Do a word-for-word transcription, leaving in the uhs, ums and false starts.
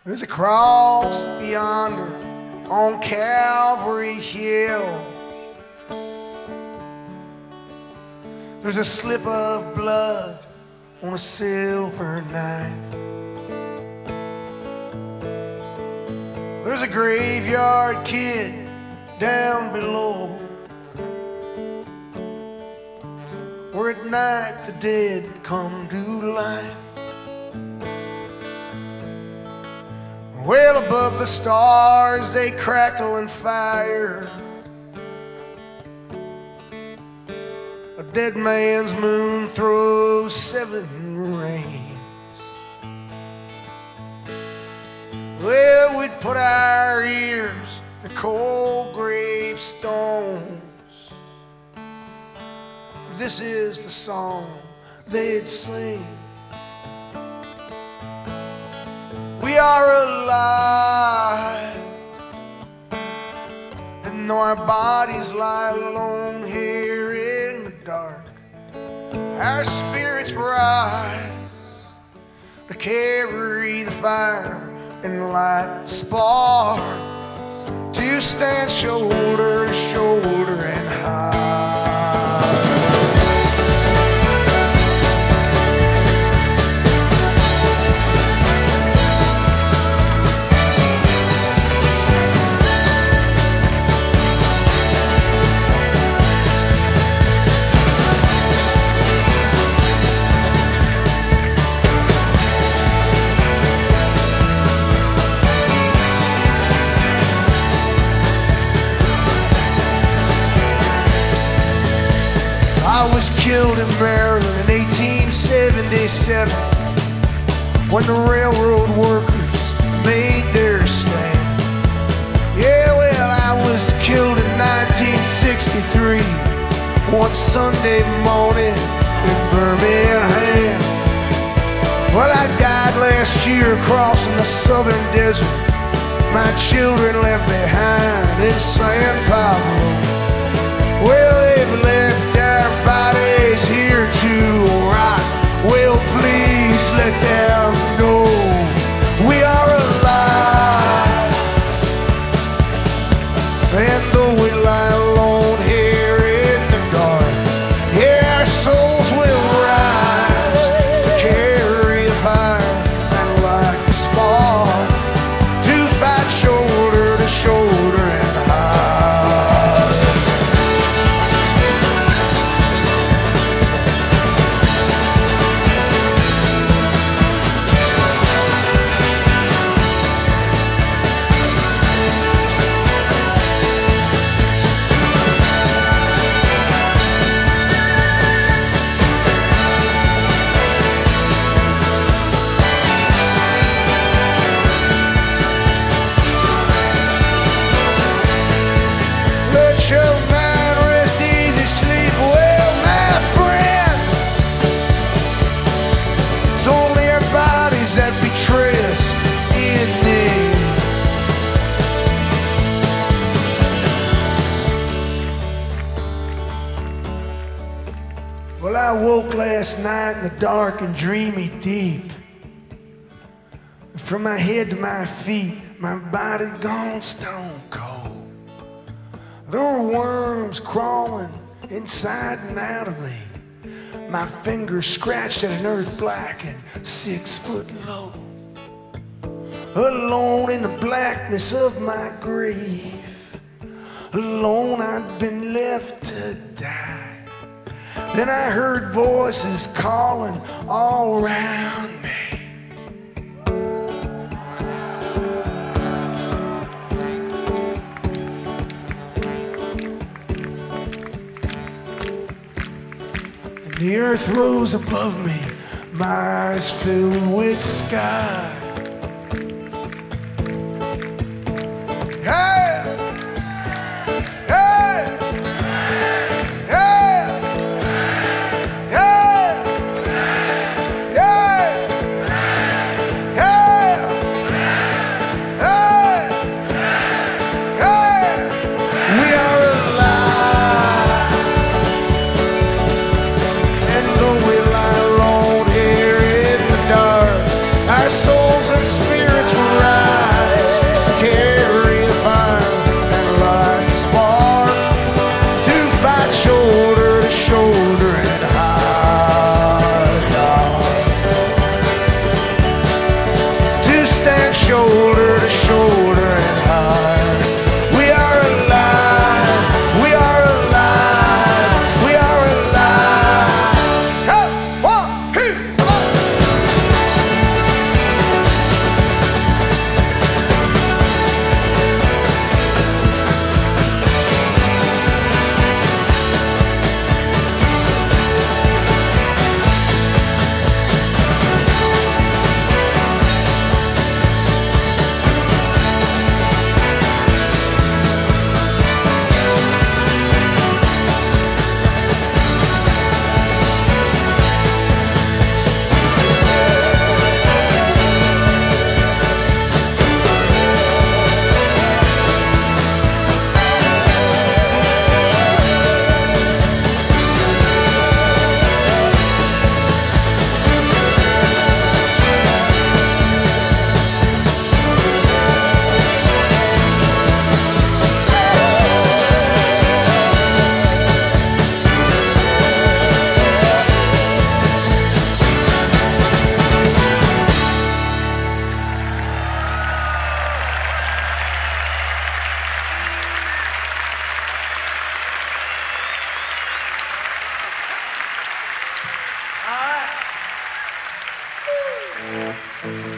There's a cross yonder on Calvary Hill. There's a slip of blood on a silver knife. There's a graveyard kid down below, where at night the dead come to life. Well above the stars they crackle and fire. A dead man's moon throws seven rays. Well, we'd put our ears to cold gravestones. This is the song they'd sing. We are alive, and though our bodies lie alone here in the dark, our spirits rise to carry the fire and light the spark, to stand shoulder to shoulder and high. I was killed in Maryland in eighteen seventy-seven, when the railroad workers made their stand. Yeah, well, I was killed in nineteen sixty-three, one Sunday morning in Birmingham. Well, I died last year crossing the southern desert, my children left behind in San Pablo. Well, they've left our bodies here to rot. Well, please let them know we are alive. And though we lie alone here in the dark, yeah, our souls will rise to carry the fire and light the spark, to fight shoulder to shoulder and high. Well, I woke last night in the dark and dreamy deep. From my head to my feet, my body gone stone cold. There were worms crawling inside and out of me. My fingers scratched at an earth black and six foot low. Alone in the blackness of my grave, alone I'd been left to die. Then I heard voices calling all around me. And the earth rose above me, my eyes filled with sky. Hey! Our souls Thank you.